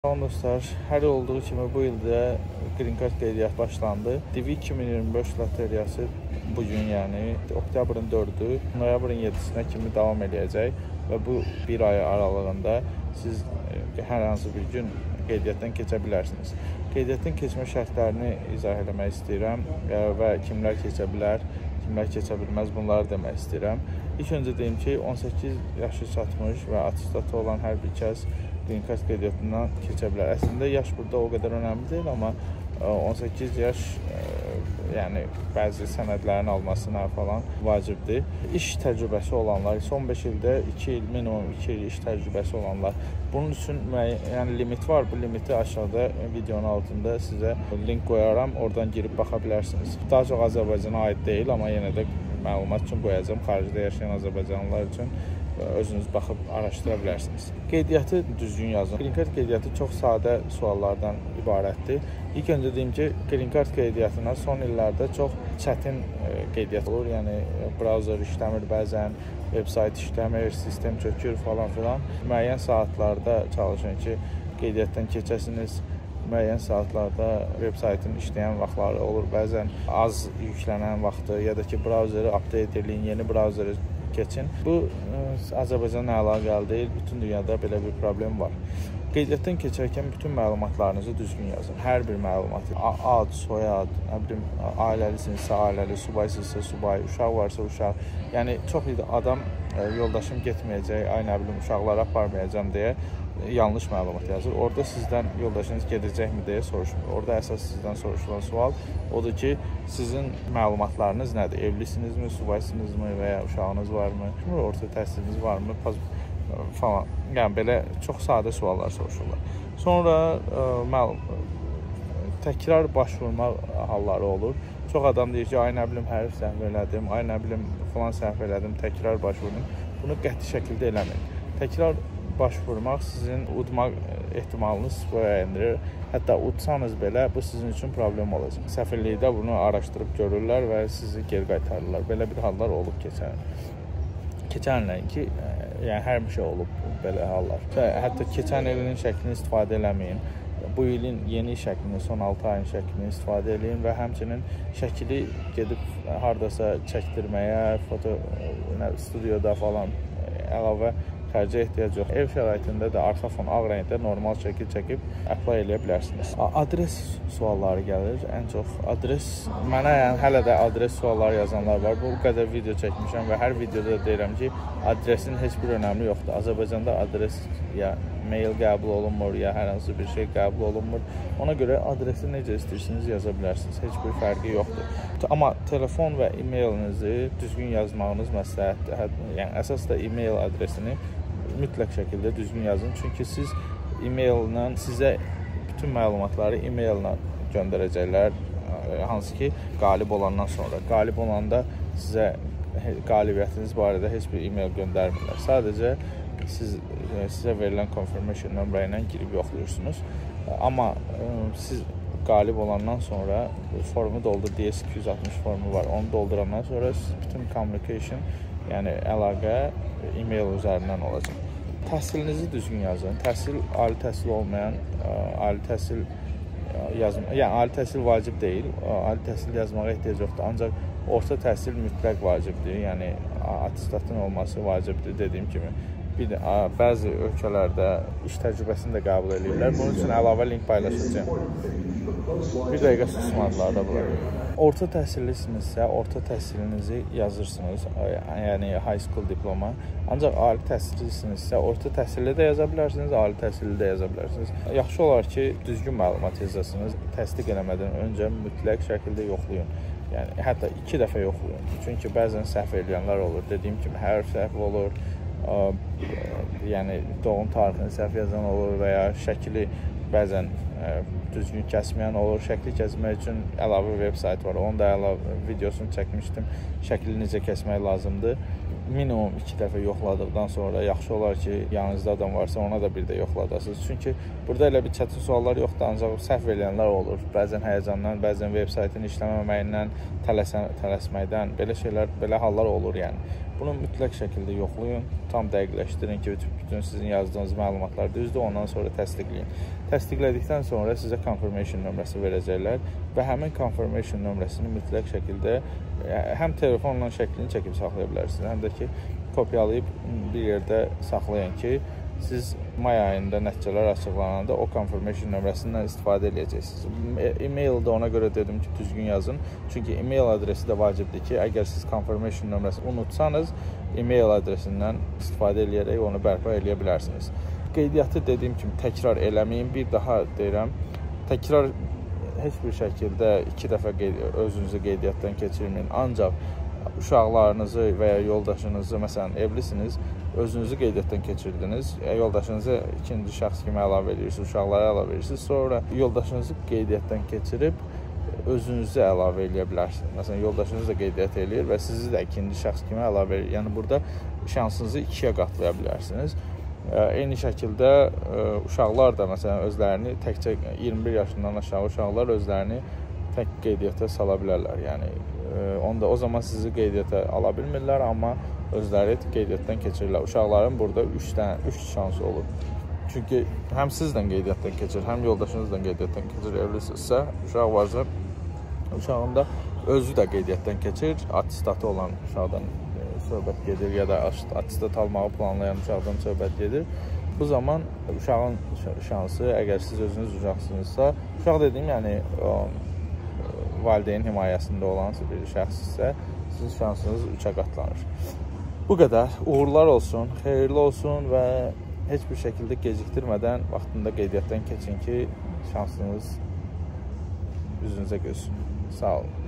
Salam dostlar, hər olduğu kimi bu ildə Green Card qeydiyyat başlandı. DV 2025 loteriyası bugün, yəni oktyabrın 4-ü, noyabrın 7-sinə kimi davam edəcək və bu bir ay aralığında siz hər hansı bir gün qeydiyyatdan keçə bilərsiniz. Qeydiyyatdan keçmə şərtlərini izah etmək istəyirəm və kimlər keçə bilər, kimlər keçə bilməz, bunları demək istəyirəm. İlk öncə deyim ki, 18 yaşı çatmış və attestatı olan hər bir kəs Green Card qeydiyyatından keçə bilər. Əslində yaş burada o qədər önəmli deyil, amma 18 yaş yəni bəzi sənədlərin almasına falan vacibdir. İş təcrübəsi olanlar, son 5 ildə 2 il, minimum 2 il iş təcrübəsi olanlar. Bunun üçün yəni limit var. Bu limiti aşağıda videonun altında sizə link qoyaram. Oradan girib baxa bilərsiniz. Daha çox Azərbaycana aid deyil, amma yenə də məlumat üçün qoyacağam. Xaricdə yaşayan azərbaycanlılar üçün özünüz baxıb araşdıra bilərsiniz. Qeydiyyatı düzgün yazın. Green Card qeydiyyatı çox sadə suallardan ibarətdir. İlk öncə deyim ki, Green Card qeydiyyatına son illərdə çox çətin qeydiyyat olur. Yəni browser işləmir bəzən, veb-sayt işləmir, sistem çökür falan filan. Müəyyən saatlarda çalışın ki, qeydiyyatdan keçəsiniz. Müəyyən saatlarda veb-saytın işləyən vaxtları olur. Bəzən az yüklənən vaxtı ya da ki, browseri update edin, yeni browseri keçin. Bu Azərbaycanla əlaqəli deyil, bütün dünyada belə bir problem var. Qeydiyyatdan keçərkən bütün məlumatlarınızı düzgün yazın. Hər bir məlumatı, ad, soyad, nə bilim, ailəlisinizsə ailəli, subaysınızsa subay, uşaq varsa uşaq. Yəni çox adam yoldaşım getməyəcək, ay nə bilim, uşaqları aparmayacam deyə yanlış məlumat yazır. Orada sizdən yoldaşınız gedəcəkmi deyə soruşmur. Orada əsas sizdən soruşulan sual odur ki, sizin məlumatlarınız nədir? Evlisinizmi, subaysınızmı və ya uşağınız varmı? Orta təhsiliniz varmı? Falan. Yəni belə çox sadə suallar soruşurlar. Sonra təkrar başvurma halları olur. Çox adam deyir ki, ay nə bilim, hərf səhv elədim, ay nə bilim, falan səhv elədim, təkrar başvurdum. Bunu qəti şəkildə eləməyin. Təkrar başvurmaq sizin udmaq ehtimalınız endirir. Hətta udsanız belə bu sizin üçün problem olacaq. Səfirlikdə bunu araşdırıb görürlər və sizi geri qaytarırlar. Belə bir hallar olub keçən ilin ki, yəni həmişə olub belə hallar. Hətta keçən ilin şəklini istifadə eləməyin. Bu ilin yeni şəklini, son 6 ayın şəklini istifadə edin və həmçinin şəkili gedib hardasa çəkdirməyə, foto studiyada falan əlavə xərcə ehtiyac yox. Ev şəraitində də arxa fon ağ rəngdə normal şəkil çəkib apply eləyə bilərsiniz. Adres sualları gəlir ən çox. Adres, mənə yəni hələ də adres sualları yazanlar var. Bu qədər video çəkmişəm və hər videoda deyirəm ki, adresin heç bir önəmi yoxdur. Azərbaycanda adres ya mail qəbul olunmur, ya hər hansı bir şey qəbul olunmur. Ona görə adresi necə istəyirsiniz yaza bilərsiniz. Heç bir fərqi yoxdur. Amma telefon və e-mailinizi düzgün yazmağınız məsləhətdir. Yəni əsas da e-mail adresini mütləq şəkildə düzgün yazın. Çünki siz e-maillə sizə bütün məlumatları e-maillə göndərəcəklər. Hansı ki, qalib olandan sonra. Qalib olanda sizə qalibiyyətiniz barədə heç bir e-mail göndərmirlər. Sadəcə sizə verilən confirmation nömrə ilə girib yoxlayırsınız. Amma siz qalib olandan sonra formu doldur, DS260 formu var. Onu doldurandan sonra bütün communication, yəni əlaqə e-mail üzərindən olacaq. Təhsilinizi düzgün yazın. Təhsil, ali təhsil olmayan, ali təhsil yazmaq, yəni ali təhsil vacib deyil. Ali təhsil yazmağa ehtiyac yoxdur. Ancaq orta təhsil mütləq vacibdir. Yəni attestatın olması vacibdir dediyim kimi. Bir də bəzi ölkələrdə iş təcrübəsini də qəbul edirlər. Bunun üçün əlavə link paylaşacağım. Bir dəqiqə susmadılar da bura. Orta təhsillisinizsə, orta təhsilinizi yazırsınız, yəni high school diploma. Ancaq ali təhsillisinizsə, orta təhsilli də yaza bilərsiniz, ali təhsilli də yaza bilərsiniz. Yaxşı olar ki, düzgün məlumat yazasınız. Təsdiq eləmədən öncə mütləq şəkildə yoxlayın. Yəni hətta 2 dəfə yoxlayın. Çünki bəzən səhv edənlər olur. Dediyim kimi, hərf səhv olur. Yəni doğum tarixini səhv yazan olur və ya şəkili bəzən düzgün kəsməyən olur. Şəkli kəsmək üçün əlavə veb sayt var. Onun da əlavə videosunu çəkmişdim. Şəkli necə kəsmək lazımdır. Minimum 2 dəfə yoxladıqdan sonra yaxşı olar ki, yanınızda adam varsa ona da bir də yoxladasınız. Çünki burada elə bir çətin suallar yoxdur, ancaq səhv edənlər olur. Bəzən həyəcandan, bəzən veb saytın işləməməyindən, tələsməkdən, belə şeylər, belə hallar olur yəni. Bunu mütləq şəkildə yoxlayın, tam dəqiqləşdirin ki, bütün sizin yazdığınız məlumatlar düzdür, ondan sonra təsdiqləyin. Təsdiqlədikdən sonra sizə confirmation nömrəsi verəcəklər və həmin confirmation nömrəsini mütləq şəkildə həm telefonla şəklini çəkib saxlaya bilərsiniz, həm də ki, kopyalayıb bir yerdə saxlayın ki, siz may ayında nəticələr açıqlananda o confirmation nömrəsindən istifadə edəcəksiniz. E-mail də ona görə dedim ki, düzgün yazın. Çünki e-mail adresi də vacibdir ki, əgər siz confirmation nömrəsini unutsanız, e-mail adresindən istifadə edərək onu bərpa edə bilərsiniz. Qeydiyyatı dediyim kimi təkrar eləməyin. Bir daha deyirəm, təkrar heç bir şəkildə 2 dəfə özünüzü qeydiyyatdan keçirməyin. Ancaq uşaqlarınızı və ya yoldaşınızı, məsələn, evlisiniz, özünüzü qeydiyyatdan keçirdiniz, yoldaşınızı ikinci şəxs kimi əlavə edirsiniz, uşaqları əlavə edirsiniz, sonra yoldaşınızı qeydiyyatdan keçirib özünüzü əlavə edə bilərsiniz. Məsələn, yoldaşınız da qeydiyyat eləyir və sizi də ikinci şəxs kimi əlavə edir. Yəni, burada şansınızı 2-yə qatlaya bilərsiniz. Eyni şəkildə uşaqlar da, məsələn, özlərini təkcə 21 yaşından aşağı uşaqlar özlərini tək qeydiyyata sala bilərlər. Yəni, o zaman sizi qeydiyyata ala bilmirlər, amma özləri qeydiyyatdan keçirirlər. Uşaqların burada 3 şansı olur. Çünki həm sizlə qeydiyyatdan keçir, həm yoldaşınızla qeydiyyatdan keçir. Evlisinizsə, uşaq varsa, uşağın da özü də qeydiyyatdan keçir. Atistatı olan uşaqdan söhbət gedir ya da atistat almağı planlayan uşaqdan söhbət gedir. Bu zaman uşağın şansı, əgər siz özünüz uşaqsınızsa, uşaq dediyim, yəni valideyn himayəsində olan bir şəxssə, sizin şansınız 3-ə qatlanır. Bu qədər. Uğurlar olsun, xeyirli olsun və heç bir şəkildə gecikdirmədən vaxtında qeydiyyatdan keçin ki, şansınız üzünüzə gülsün. Sağ olun.